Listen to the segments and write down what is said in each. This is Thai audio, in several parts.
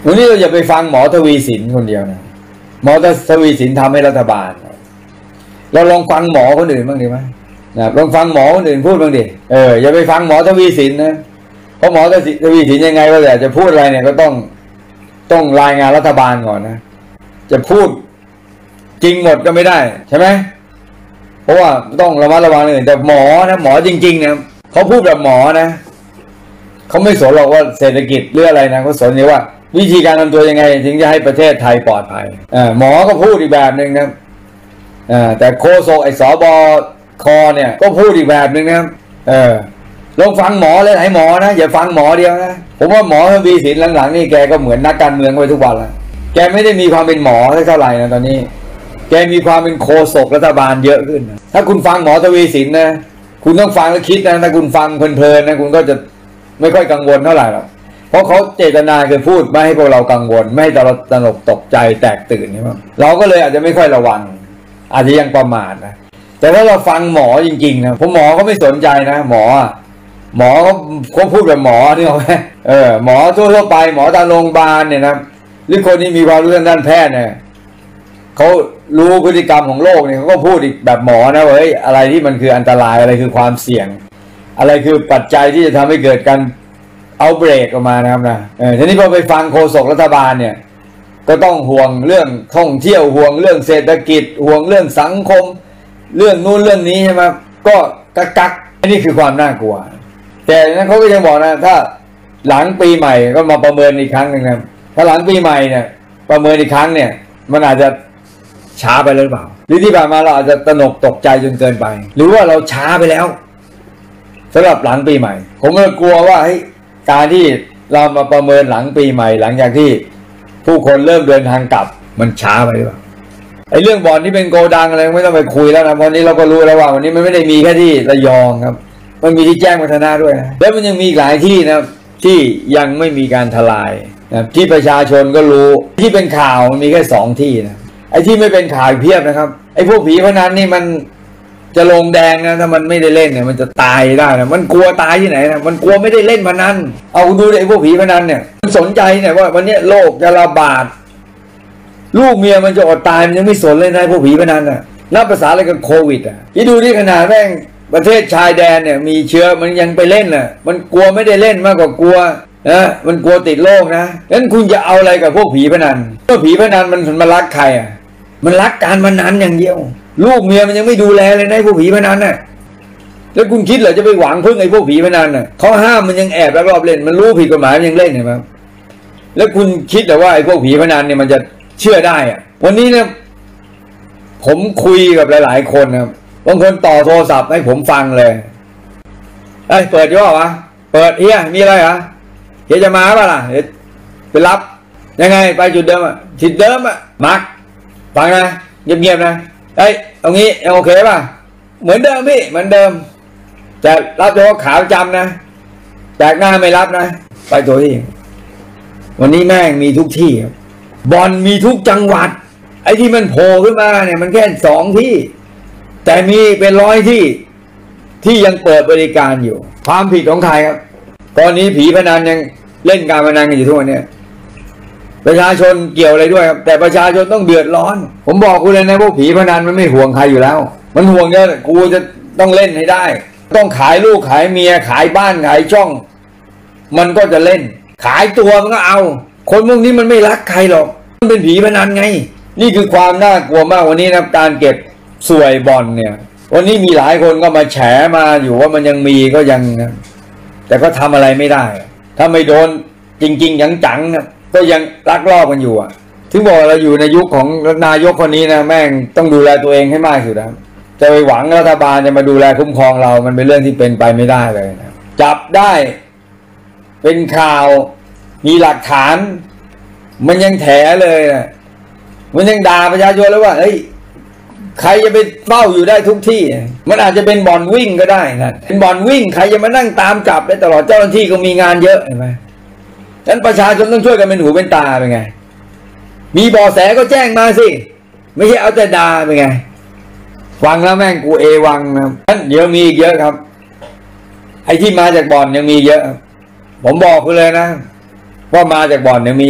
วันนี้เราอย่าไปฟังหมอทวีสินคนเดียวนะหมอทวีสินทำให้รัฐบาลเราลองฟังหมอคนอื่นบ้างดีไหมนะลองฟังหมอคนอื่นพูดบ้างดิอย่าไปฟังหมอทวีสินนะเพราะหมอทวีสินยังไงก็จะพูดอะไรเนี่ยก็ต้องรายงานรัฐบาลก่อนนะจะพูดจริงหมดก็ไม่ได้ใช่ไหมเพราะว่าต้องระมัดระวังอื่นแต่หมอนะหมอจริงๆนะเขาพูดแบบหมอนะเขาไม่สนหรอกว่าเศรษฐกิจหรืออะไรนะเขาสนว่าวิธีการทำตัวยังไงถึงจะให้ประเทศไทยปลอดภัยหมอก็พูดอีกแบบหนึ่งนะแต่โฆษกไอ้สบคเนี่ยก็พูดอีกแบบหนึ่งนะลองฟังหมอเลยไหนหมอนะอย่าฟังหมอเดียวนะผมว่าหมอทวีสินหลังๆนี่แกก็เหมือนนักการเมืองไปทุกวันแล้วแกไม่ได้มีความเป็นหมอเท่าไหร่นะตอนนี้แกมีความเป็นโฆษกรัฐบาลเยอะขึ้นนะถ้าคุณฟังหมอทวีสินนะคุณต้องฟังแล้วคิดนะถ้าคุณฟังเพลินๆนะคุณก็จะไม่ค่อยกังวลเท่าไหร่หรอกเพราะเขาเจตนาคือพูดไม่ให้พวกเรากังวลไม่ให้เราตระหนกตกใจแตกตื่นใช่ไหมเราก็เลยอาจจะไม่ค่อยระวังอาจจะยังประมาทนะแต่ถ้าเราฟังหมอจริงๆนะผมหมอเขาไม่สนใจนะหมอเขาพูดแบบหมอนี่เอาไหมหมอทั่วไปหมอตามโรงพยาบาลเนี่ยนะหรือคนที่มีความรู้ด้านแพทย์เนี่ยเขารู้พฤติกรรมของโรคเนี่ยเขาก็พูดอีกแบบหมอนะเฮ้ยอะไรที่มันคืออันตรายอะไรคือความเสี่ยงอะไรคือปัจจัยที่จะทำให้เกิดการเอาเบรกออกมานะครับนะทีนี้พอไปฟังโฆษกรัฐบาลเนี่ยก็ต้องห่วงเรื่องท่องเที่ยวห่วงเรื่องเศรษฐกิจห่วงเรื่องสังคมเรื่องนู้นเรื่องนี้ใช่ไหมก็กักอันนี้คือความน่ากลัวแต่นั้นเขาก็ยังบอกนะถ้าหลังปีใหม่ก็มาประเมินอีกครั้งหนึ่งนะถ้าหลังปีใหม่เนี่ยประเมินอีกครั้งเนี่ยมันอาจจะช้าไปหรือเปล่าหรือที่ผ่านมาเราอาจจะตระหนกตกใจจนเกินไปหรือว่าเราช้าไปแล้วสำหรับหลังปีใหม่ผมก็กลัวว่าการที่เรามาประเมินหลังปีใหม่หลังจากที่ผู้คนเริ่มเดินทางกลับมันช้าไปหรือเปล่าไอ้เรื่องบ่อนที่เป็นโกดังอะไรไม่ต้องไปคุยแล้วนะวันนี้เราก็รู้แล้วว่าวันนี้มันไม่ได้มีแค่ที่ระยองครับมันมีที่แจ้งวัฒนะด้วยนะแล้วมันยังมีหลายที่นะที่ยังไม่มีการทลายนะที่ประชาชนก็รู้ที่เป็นข่าวมีแค่2ที่นะไอ้ที่ไม่เป็นข่าวเพียบนะครับไอ้พวกผีพนันนี่มันจะลงแดงนะถ้ามันไม่ได้เล่นเนี่ยมันจะตายได้นะมันกลัวตายที่ไหนนะมันกลัวไม่ได้เล่นพนันเอาดูไอ้พวกผีพนันเนี่ยมันสนใจเนี่ยว่าวันนี้โรคจะระบาดลูกเมียมันจะอดตายมันยังไม่สนเลยนะพวกผีพนันน่ะนับภาษาอะไรกับโควิดอ่ะที่ดูที่ขนาดแม่งประเทศชายแดนเนี่ยมีเชื้อมันยังไปเล่นน่ะมันกลัวไม่ได้เล่นมากกว่ากลัวนะมันกลัวติดโรคนะงั้นคุณจะเอาอะไรกับพวกผีพนันพวกผีพนันมันรักใครอ่ะมันรักการพนันอย่างเดียวลูกเมียมันยังไม่ดูแลเลยนะพวกผีพนันน่ะแล้วคุณคิดเหรอจะไปหวังพึ่งไอ้พวกผีพนันน่ะเขาห้ามมันยังแอบแล้วรอบเล่นมันรู้ผิดกฎหมายมันยังเล่นเห็นไหมแล้วคุณคิดแต่ว่าไอ้พวกผีพนันเนี่ยมันจะเชื่อได้อ่ะวันนี้เนี่ยผมคุยกับหลายๆคนนะบางคนต่อโทรศัพท์ให้ผมฟังเลยเปิดย่อวะเปิดเฮียมีอะไรเหรอเฮียจะมาป่ะล่ะไปรับยังไงไปจุดเดิมอ่ะจุดเดิมอ่ะมาร์คฟังนะเงียบๆนะเอางี้โอเคป่ะเหมือนเดิมพี่เหมือนเดิมแต่รับเฉพาะขาประจำนะแจกหน้าไม่รับนะไปตัวที่วันนี้แม่งมีทุกที่บอลมีทุกจังหวัดไอ้ที่มันโผล่ขึ้นมาเนี่ยมันแค่2 ที่แต่มีเป็น100 ที่ยังเปิดบริการอยู่ความผิดของใครครับตอนนี้ผีพนันยังเล่นการพนันกันอยู่ทุกวันนี้ประชาชนเกี่ยวอะไรด้วยครับแต่ประชาชนต้องเดือดร้อนผมบอกคุณเลยนะพวกผีพนันมันไม่ห่วงใครอยู่แล้วมันห่วงแค่กูจะต้องเล่นให้ได้ต้องขายลูกขายเมียขายบ้านขายช่องมันก็จะเล่นขายตัวมันก็เอาคนพวกนี้มันไม่รักใครหรอกมันเป็นผีพนันไงนี่คือความน่ากลัวมากวันนี้นะการเก็บสวยบอลเนี่ยวันนี้มีหลายคนก็มาแฉมาอยู่ว่ามันยังมีก็ยังแต่ก็ทำอะไรไม่ได้ถ้าไม่โดนจริงๆจังๆนะก็ยังลักลอบกันอยู่อ่ะถึงบอกเราอยู่ในยุคของนายกคนนี้นะแม่งต้องดูแลตัวเองให้มากสุดนะจะไปหวังรัฐบาลจะมาดูแลคุ้มครองเรามันเป็นเรื่องที่เป็นไปไม่ได้เลยนะจับได้เป็นข่าวมีหลักฐานมันยังแถเลยนะมันยังด่าประชาชนแล้วว่าเฮ้ยใครจะไปเฝ้าอยู่ได้ทุกที่มันอาจจะเป็นบ่อนวิ่งก็ได้นะเป็นบ่อนวิ่งใครจะมานั่งตามจับได้ตลอดเจ้าหน้าที่ก็มีงานเยอะเห็นไหมฉะนั้นประชาชนต้องช่วยกันเป็นหูเป็นตาเป็นไงมีเบาะแสก็แจ้งมาสิไม่ใช่เอาแต่ด่าเป็นไงฟังแล้วแม่งกูวังนะเดี๋ยวมีอีกเยอะครับไอ้ที่มาจากบ่อนยังมีเยอะผมบอกคุณเลยนะว่ามาจากบ่อนยังมีอีก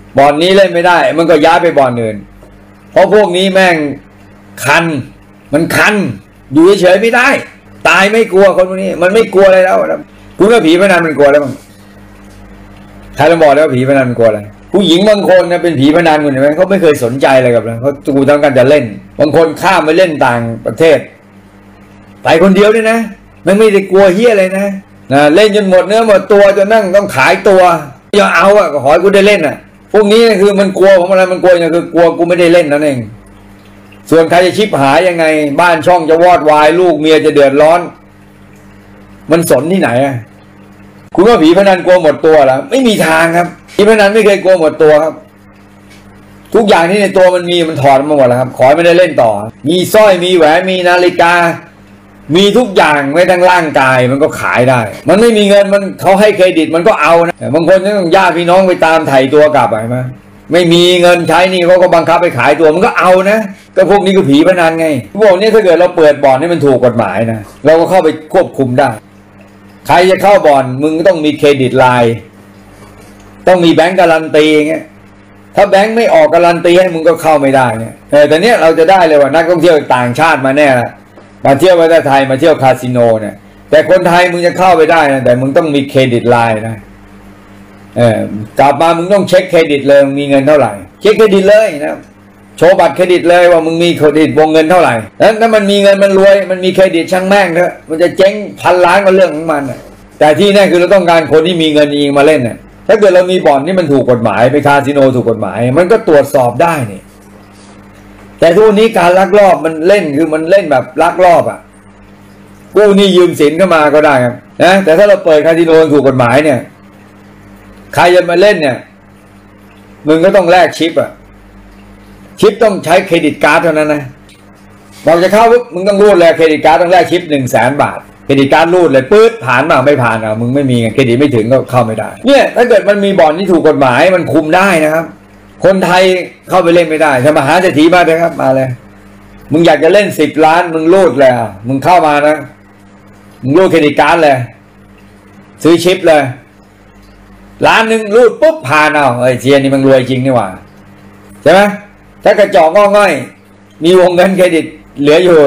บ่อนนี้เล่นไม่ได้มันก็ย้ายไปบ่อนอื่นเพราะพวกนี้แม่งคันมันคันอยู่เฉยๆไม่ได้ตายไม่กลัวคนพวกนี้มันไม่กลัวอะไรแล้วคุณว่าผีพนันมันกลัวอะไรบ้างใครลองบอกแล้วผีพนันมันกลัวอะไรผู้หญิงบางคนนะเป็นผีพนันคุณเห็นไหมเขาไม่เคยสนใจอะไรกับเราเขาดูต้องการจะเล่นบางคนข้ามไปเล่นต่างประเทศไปคนเดียวด้วยนะมันไม่ได้กลัวเฮี้ยอะไรนะเล่นจนหมดเนื้อหมดตัวจนนั่งต้องขายตัวอย่าเอาอ่ะขอให้กูได้เล่นอ่ะพวกนี้คือมันกลัวของอะไรมันกลัวอย่างคือกลัวกูไม่ได้เล่นนั่นเองส่วนใครจะชิบหายยังไงบ้านช่องจะวอดวายลูกเมียจะเดือดร้อนมันสนที่ไหนอ่ะคุณว่าผีพนันกลัวหมดตัวเหรอไม่มีทางครับผีพนันไม่เคยกลัวหมดตัวครับทุกอย่างที่ในตัวมันมีมันถอดมาหมดแล้วครับขอไม่ได้เล่นต่อมีสร้อยมีแหวนมีนาฬิกามีทุกอย่างไม่ทั้งร่างกายมันก็ขายได้มันไม่มีเงินมันเขาให้เครดิตมันก็เอานะบางคนต้องญาติพี่น้องไปตามไถ่ตัวกลับไปไหมไม่มีเงินใช้นี่เขาก็บังคับไปขายตัวมันก็เอานะก็พวกนี้ก็ผีพนันไงพวกนี้ถ้าเกิดเราเปิดบ่อนให้มันถูกกฎหมายนะเราก็เข้าไปควบคุมได้ใครจะเข้าบ่อนมึงก็ต้องมีเครดิตไลน์ต้องมีแบงก์การันตีเงี้ยถ้าแบงก์ไม่ออกการันตีให้มึงก็เข้าไม่ได้เนี่ยแต่เนี้ยเราจะได้เลยว่านักท่องเที่ยวต่างชาติมาแน่ละมาเที่ยวประเทศไทยมาเที่ยวคาสิโนเนี่ยแต่คนไทยมึงจะเข้าไปได้นะแต่มึงต้องมีเครดิตไลน์นะกลับมามึงต้องเช็คเครดิตเลยมีเงินเท่าไหร่เช็คเครดิตเลยนะโชว์บัตรเครดิตเลยว่ามึงมีเครดิตวงเงินเท่าไหร่แล้วถ้ามันมีเงินมันรวยมันมีเครดิตช่างแม่งเถอะมันจะเจ๊งพันล้านก็เรื่องของมันแต่ที่แน่คือเราต้องการคนที่มีเงินเองมาเล่นน่ะถ้าเกิดเรามีบ่อนที่มันถูกกฎหมายไปคาสิโนถูกกฎหมายมันก็ตรวจสอบได้นี่แต่ทุกนี้การลักลอบมันเล่นคือมันเล่นแบบลักลอบกู้หนี้ยืมสินเข้ามาก็ได้ครับนะแต่ถ้าเราเปิดคาสิโนถูกกฎหมายเนี่ยใครจะมาเล่นเนี่ยมึงก็ต้องแลกชิปชิปต้องใช้เครดิตการ์ดเท่านั้นนะบอกจะเข้าปุ๊บมึงต้องรูดเลยเครดิตการ์ดต้องแลกชิป100,000 บาทเครดิตการ์ดรูดเลยปื๊ดผ่านมาไม่ผ่านมึงไม่มีเครดิตไม่ถึงก็เข้าไม่ได้เนี่ยถ้าเกิดมันมีบ่อนที่ถูกกฎหมายมันคุมได้นะครับคนไทยเข้าไปเล่นไม่ได้ถ้ามหาเศรษฐีมาเลยครับมาเลยมึงอยากจะเล่น10 ล้านมึงรูดเลยมึงเข้ามานะมึงรูดเครดิตการ์ดเลยซื้อชิปเลยล้านหนึ่งรูดปุ๊บผ่านไอ้เชียนี่มันรวยจริงนี่หว่าใช่ไหมถ้ากระจอกง่อยมีวงเงินเครดิตเหลืออยู่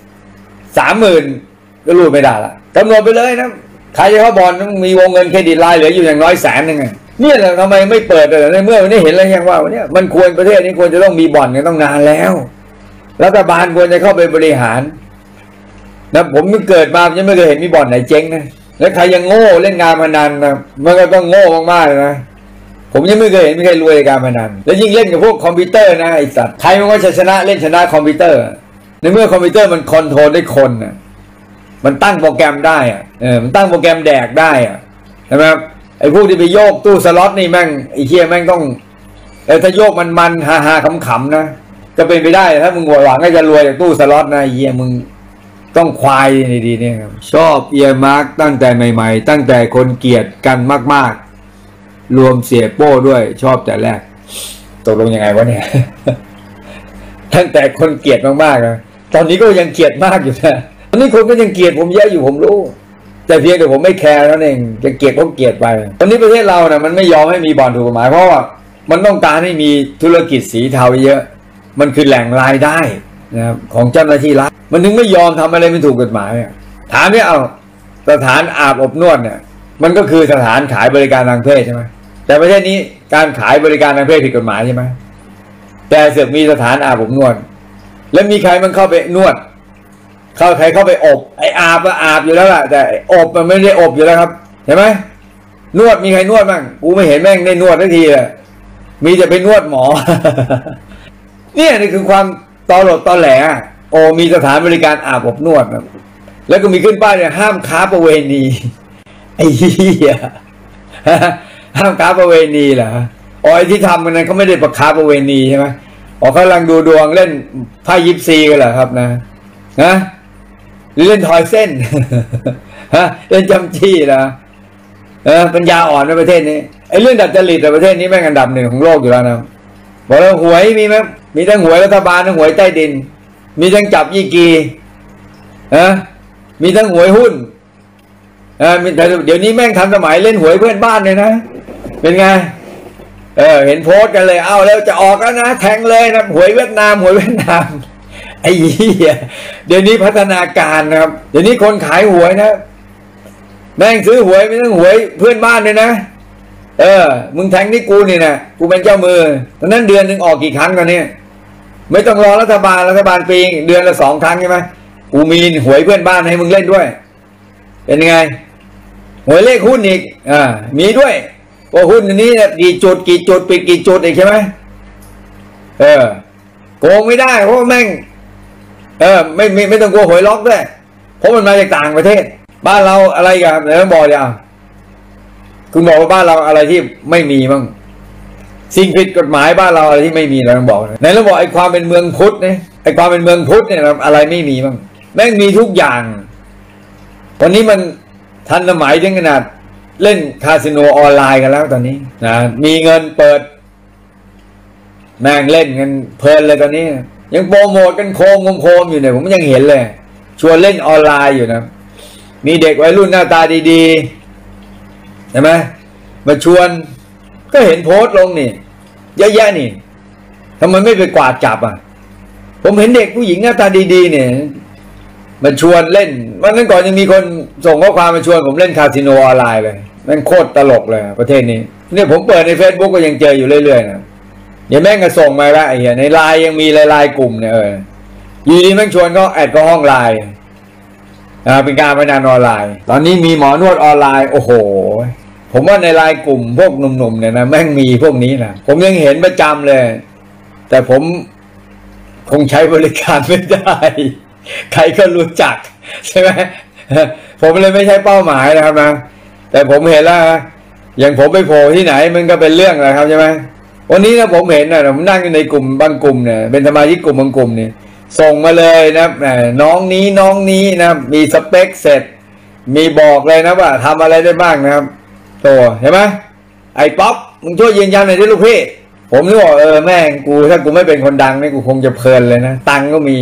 30,000ก็รูดไม่ได้ละกำหนดไปเลยนะใครจะเข้าบอลต้องมีวงเงินเครดิตไลน์เหลืออยู่อย่างน้อย100,000นึงเนี่ยแหละทำไมไม่เปิดเลยในเมื่อวันนี้เห็นแล้วยังว่าวันนี้มันควรประเทศนี้ควรจะต้องมีบ่อนกันต้องนานแล้วรัฐบาลควรจะเข้าไปบริหารนะผมเกิดมายังไม่เคยเห็นมีบ่อนไหนเจ๊งนะแล้วใครยังโง่เล่นการพนันนะมันก็ต้องโง่มากๆเลยนะผมยังไม่เคยเห็นมีใครรวยในการพนันแล้วยิ่งเล่นกับพวกคอมพิวเตอร์นะไอ้สัตว์ใครมันก็จะชนะเล่นชนะคอมพิวเตอร์ในเมื่อคอมพิวเตอร์มันคอนโทรลได้คนมันตั้งโปรแกรมได้มันตั้งโปรแกรมแดกได้ใช่ไหมครับไอ้พวกที่ไปโยกตู้สล็อตนี่แม่งไอ้เหี้ยแม่งต้องถ้าโยกมันฮาขำๆนะจะเป็นไปได้ถ้ามึงหวังก็จะรวยจากตู้สล็อตนะไอ้เหี้ยมึงต้องควายดีเนี่ยครับชอบเอียร์มาร์กตั้งแต่ใหม่ๆตั้งแต่คนเกลียดกันมากๆรวมเสียโป้ด้วยชอบแต่แรกตกลงยังไงวะเนี่ย ตั้งแต่คนเกลียดมากๆนะตอนนี้ก็ยังเกลียดมากอยู่นะตอนนี้คนก็ยังเกลียดผมเยอะอยู่ผมรู้แต่เพียงแต่ผมไม่แคร์นั่นเองจะเกลียดก็เกลียดไปตอนนี้ประเทศเรานะมันไม่ยอมให้มีบ่อนถูกกฎหมายเพราะว่ามันต้องการให้มีธุรกิจสีเทาเยอะมันคือแหล่งรายได้นะครับของเจ้าหน้าที่รัฐมันถึงไม่ยอมทำอะไรไม่ถูกกฎหมายถามเนี่ยสถานอาบอบนวดเนี่ยมันก็คือสถานขายบริการทางเพศใช่ไหมแต่ประเทศนี้การขายบริการทางเพศผิดกฎหมายใช่ไหมแต่เสือกมีสถานอาบอบนวดแล้วมีใครมันเข้าไปนวดใครเข้าไปอบไอ้อาบก็อาบอยู่แล้วล่ะแต่อบมันไม่ได้อบอยู่แล้วครับเห็นไหมนวดมีใครนวดบ้างกูไม่เห็นแม่งได้นวดทันทีเลยมีแต่ไปนวดหมอ เนี่ยนี่คือความตอแหลมีสถานบริการอาบอบนวดนะแล้วก็มีขึ้นป้ายเนี่ยห้ามค้าประเวณีไอ้เหี้ยห้ามค้าประเวณีเหรอไอ้ที่ทำกันนั้นเขาไม่ได้ประค้าประเวณีใช่ไหมเขากำลังดูดวงเล่นไพ่ยิปซีกันเหรอครับนะหรือเล่นทอยเส้นเล่นจำจี้เหรอปัญญาอ่อนในประเทศนี้ไอ้เรื่องดัดจริตในประเทศนี้แม่งอันดับ1ของโลกอยู่แล้วนะบอกแล้วหวยมีไหมมีทั้งหวยรัฐบาลทั้งหวยใต้ดินมีทั้งจับยี่กีมีทั้งหวยหุ้นแต่เดี๋ยวนี้แม่งทันสมัยเล่นหวยเพื่อนบ้านเลยนะเป็นไงเห็นโพสกันเลยเอาแล้วจะออกแล้วนะแทงเลยนะหวยเวียดนามไอ้เหี้ยเดี๋ยวนี้พัฒนาการนะครับเดี๋ยวนี้คนขายหวยนะแม่งซื้อหวยไม่ต้องหวยเพื่อนบ้านเลยนะมึงแทงนี่กูนี่นะกูเป็นเจ้ามือตอนนั้นเดือนหนึ่งออกกี่ครั้งตอนนี้ไม่ต้องรอรัฐบาลปีเดือนละ2 ครั้งใช่ไหมกูมีหวยเพื่อนบ้านให้มึงเล่นด้วยเป็นยังไงหวยเลขหุ้นอีกมีด้วยว่าหุ้นนี้กี่จุดปิดกี่จุดอีกใช่ไหมโกงไม่ได้เพราะแม่งไม่ต้องกลัวหวยล็อกด้วยเพราะมันมาจากต่างประเทศบ้านเราอะไรกันเดี๋ยวบอกอย่างคุณบอกว่าบ้านเราอะไรที่ไม่มีบ้างสิ่งผิดกฎหมายบ้านเราอะไรที่ไม่มีเราต้องบอกไหนเราบอกไอ้ความเป็นเมืองพุทธเนี่ยไอ้ความเป็นเมืองพุทธเนี่ยอะไรไม่มีบ้างแม่งมีทุกอย่างวันนี้มันทันสมัยถึงขนาดเล่นคาสิโนออนไลน์กันแล้วตอนนี้นะมีเงินเปิดแม่งเล่นกันเพลินเลยตอนนี้ยังโปรโมทกันโคมอยู่เนี่ยผมยังเห็นเลยชวนเล่นออนไลน์อยู่นะมีเด็กวัยรุ่นหน้าตาดีๆใช่ไหมมาชวนก็เห็นโพสต์ลงนี่เยอะแยะนี่ทำไมไม่ไปกวาดจับผมเห็นเด็กผู้หญิงหน้าตาดีๆเนี่ยมาชวนเล่นวันนั้นก่อนยังมีคนส่งข้อความมาชวนผมเล่นคาสิโนออนไลน์เลยมันโคตรตลกเลยประเทศนี้เนี่ยผมเปิดใน Facebook ก็ยังเจออยู่เรื่อยๆนะเดี๋ยวแม่งก็ส่งมาละไอ้เหี้ยในไลน์ยังมีไลน์กลุ่มเนี่ยอยู่ดีแม่งชวนเขาแอดเข้าห้องไลน์เป็นการพนันออนไลน์ตอนนี้มีหมอนวดออนไลน์โอ้โหผมว่าในไลน์กลุ่มพวกหนุ่มๆเนี่ยนะแม่งมีพวกนี้นะผมยังเห็นประจำเลยแต่ผมคงใช้บริการไม่ได้ใครก็รู้จักใช่ไหมผมเลยไม่ใช่เป้าหมายนะครับนะแต่ผมเห็นแล้วอย่างผมไปโผล่ที่ไหนมันก็เป็นเรื่องนะครับใช่ไหมวันนี้นะผมเห็นนะผมนั่งในกลุ่มบางกลุ่มเนี่ยเป็นสมาชิกกลุ่มบางกลุ่มเนี่ยส่งมาเลยนะน้องนี้นะมีสเปคเสร็จมีบอกเลยนะว่าทำอะไรได้บ้างนะครับโตเห็นไหมไอ้ป๊อปมึงช่วยยืนยันหน่อยดิลูกพี่ผมนึกว่าแม่งกูถ้ากูไม่เป็นคนดังนี่กูคงจะเพลินเลยนะตังก็มี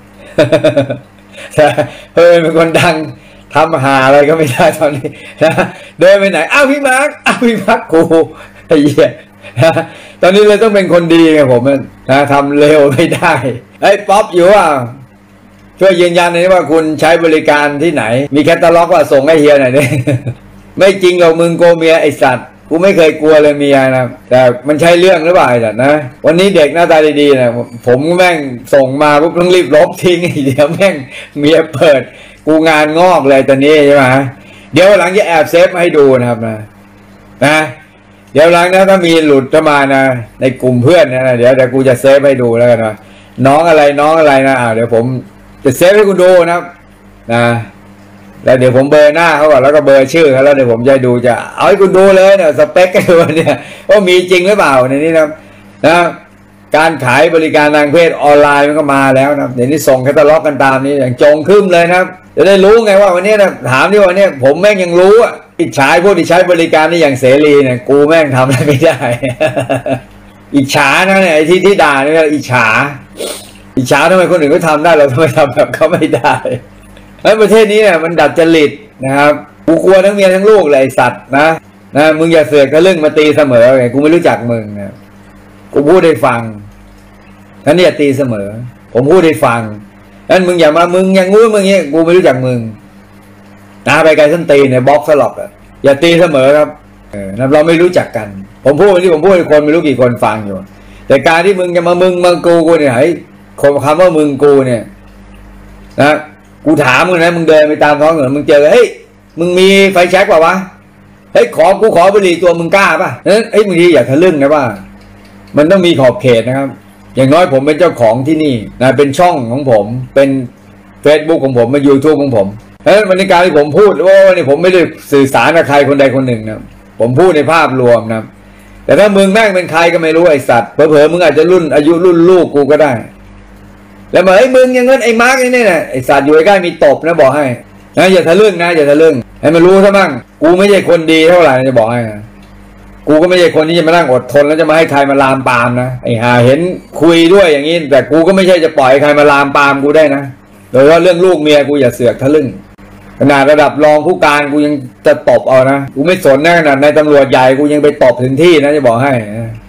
เป็นคนดังทำหาอะไรก็ไม่ได้ตอนนี้นะเดินไปไหนอ้าวพี่มาร์คกูไอ้เหี้ยตอนนี้เลยต้องเป็นคนดีไงผมนะทำเร็วไม่ได้ไอ้ป๊อปอยู่ว่าช่วยยืนยันหน่อยว่าคุณใช้บริการที่ไหนมีแคตตาล็อกว่าส่งให้เฮียหน่อยดิไม่จริงหรอกมึงโกเมียไอสัตว์กูไม่เคยกลัวเลยเมียนะแต่มันใช่เรื่องหรือเปล่าไอ้สัตว์นะวันนี้เด็กหน้าตาดีๆนะผมแม่งส่งมาปุ๊บต้องรีบลบทิ้งเดี๋ยวแม่งเมียเปิดกูงานงอกเลยตอนนี้ใช่ไหมเดี๋ยวหลังจะแอบเซฟให้ดูนะครับนะเดี๋ยวหลังนะถ้ามีหลุดเข้ามานะในกลุ่มเพื่อนนะเดี๋ยวกูจะเซฟให้ดูแล้วกันนะน้องอะไรนะเดี๋ยวผมจะเซฟให้คุณดูนะครับนะแล้วเดี๋ยวผมเบอร์หน้าเขาก่อนแล้วก็เบอร์ชื่อเขาแล้วเดี๋ยวผมจะดูจะเอาให้คุณดูเลยเนี่ยสเปคกันดูเนี่ยว่ามีจริงหรือเปล่าในนี้นะการขายบริการทางเพศออนไลน์มันก็มาแล้วนะเดี๋ยวนี้ส่งแคตตาล็อกกันตามนี้อย่างจงขึ้นเลยนะจะได้รู้ไงว่าวันนี้นะถามดิว่าเนี่ยผมแม่งยังรู้อิจฉาพวกที่ใช้บริการนี่อย่างเสรีเนี่ยกูแม่งทำอะไรไม่ได้ อิจฉานะเนี่ยไอ้ที่ด่าเนี่ยอิจฉาทำไมคนอื่นก็ทำได้เราทำไมทำแบบเขาไม่ได้แล้วประเทศนี้เนี่ยมันดัดจริตนะครับกูกลัวทั้งเมียทั้งลูกเลยสัตว์นะมึงอย่าเสือกทะลึ่งมาตีเสมอไงกูไม่รู้จักมึงนะกูพูดให้ฟังนั่นอย่าตีเสมอผมพูดให้ฟังนั่นมึงอย่ามามึงอย่างงู้นมึงเงี้ยกูไม่รู้จักมึงนะไปไกลส้นตีนเนี่ยบล็อกสลบอย่าตีเสมอครับเราไม่รู้จักกันผมพูดที่ผมพูดให้คนไม่รู้กี่คนฟังอยู่แต่การที่มึงจะมามึงกูเนี่ยไอ้คำว่ามึงกูเนี่ยนะกูถามมึงนะมึงเดินไปตามท้องถนนมึงเจอเฮ้ยมึงมีไฟแช็กป่ะวะเฮ้ยกูขอบุหรี่ตัวมึงกล้าป่ะเฮ้ยบางทีอย่าทะลึ่งนะว่ามันต้องมีขอบเขตนะครับอย่างน้อยผมเป็นเจ้าของที่นี่นะเป็นช่องของผมเป็น Facebook ของผมเป็น YouTube ของผมเพราะฉะนั้นในการที่ผมพูดว่าเนี่ยผมไม่ได้สื่อสารกับใครคนใดคนหนึ่งนะผมพูดในภาพรวมนะแต่ถ้ามึงแม่งเป็นใครก็ไม่รู้ไอ้สัตว์เผลอๆมึงอาจจะอายุรุ่นลูกกูก็ได้แล้วมาไอ้มึงอย่างนั้นไอ้มาร์กนี่เนี่ยไอ้สัตว์อยู่ใกล้มีตบนะบอกให้นะอย่าทะลึ่งนะอย่าทะลึ่งให้มันรู้ซะบ้างกูไม่ใช่คนดีเท่าไหร่จะบอกให้นะกูก็ไม่ใช่คนที่จะมานั่งอดทนแล้วจะมาให้ใครมาลามปามนะไอ้ห่าเห็นคุยด้วยอย่างนี้แต่กูก็ไม่ใช่จะปล่อยใครมาลามปามกูได้นะโดยเฉพาะเรื่องลูกเมียกูอย่าเสือกทะลึ่งขนาดระดับรองผู้การกูยังจะตบเอานะกูไม่สนนะขนาดในตำรวจใหญ่กูยังไปตบถึงที่นะจะบอกให้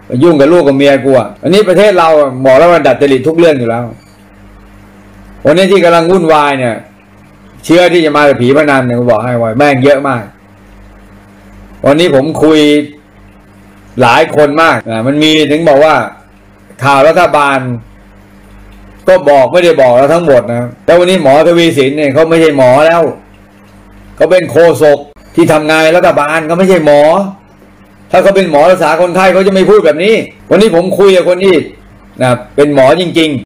ยุ่งกับลูกกับเมียกูอ่ะอันนี้ประเทศเราบอกแล้วว่าดัดจริตทุกเรื่องอยู่แล้ววันนี้ที่กำลังวุ่นวายเนี่ยเชื้อที่จะมาจากผีพนันเนี่ยผมบอกให้ไว้แม่งเยอะมากวันนี้ผมคุยหลายคนมากมันมีถึงบอกว่าข่าวรัฐบาลก็บอกไม่ได้บอกแล้วทั้งหมดนะแต่วันนี้หมอทวีสินเนี่ยเขาไม่ใช่หมอแล้วเขาเป็นโฆษกที่ทำงานรัฐบาลเขาไม่ใช่หมอถ้าเขาเป็นหมอรักษาคนไข้เขาจะไม่พูดแบบนี้วันนี้ผมคุยกับคนที่นะเป็นหมอจริงๆ